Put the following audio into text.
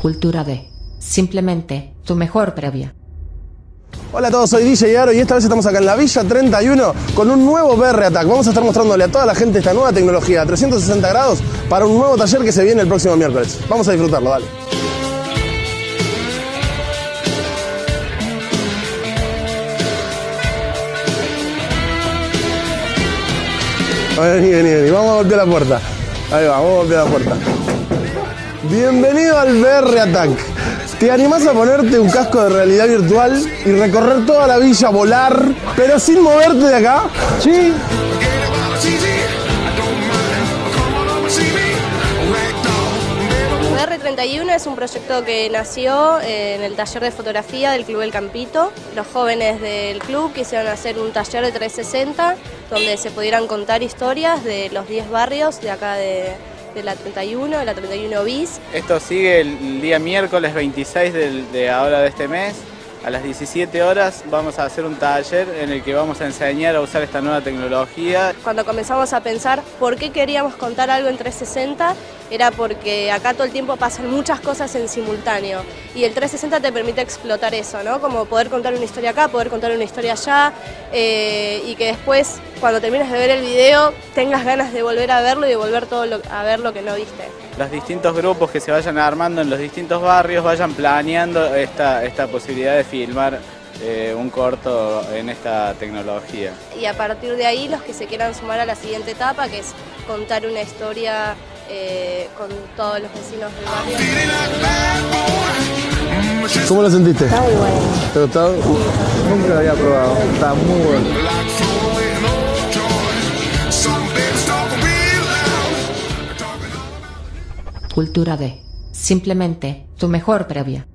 Cultura D. Simplemente, tu mejor previa. Hola a todos, soy DJ Aro y esta vez estamos acá en la Villa 31 con un nuevo VR Attack. Vamos a estar mostrándole a toda la gente esta nueva tecnología a 360 grados para un nuevo taller que se viene el próximo miércoles. Vamos a disfrutarlo, dale. Vení, vamos a golpear la puerta. Ahí va, vamos a golpear la puerta. Bienvenido al VR Attack. ¿Te animás a ponerte un casco de realidad virtual y recorrer toda la villa, volar, pero sin moverte de acá? Sí. VR31 es un proyecto que nació en el taller de fotografía del Club El Campito. Los jóvenes del club quisieron hacer un taller de 360 donde se pudieran contar historias de los 10 barrios de acá de la 31, de la 31 bis. Esto sigue el día miércoles 26 de ahora de este mes. A las 17 horas vamos a hacer un taller en el que vamos a enseñar a usar esta nueva tecnología. Cuando comenzamos a pensar por qué queríamos contar algo en 360, era porque acá todo el tiempo pasan muchas cosas en simultáneo y el 360 te permite explotar eso, ¿no? Como poder contar una historia acá, poder contar una historia allá y que después, cuando termines de ver el video, tengas ganas de volver a verlo y de volver a ver lo que no viste. Los distintos grupos que se vayan armando en los distintos barrios vayan planeando esta posibilidad de filmar un corto en esta tecnología. Y a partir de ahí los que se quieran sumar a la siguiente etapa, que es contar una historia con todos los vecinos del barrio. ¿Cómo lo sentiste? Está muy bueno. ¿Te gustó? Nunca lo había probado, está muy bueno. Cultura D. Simplemente, tu mejor previa.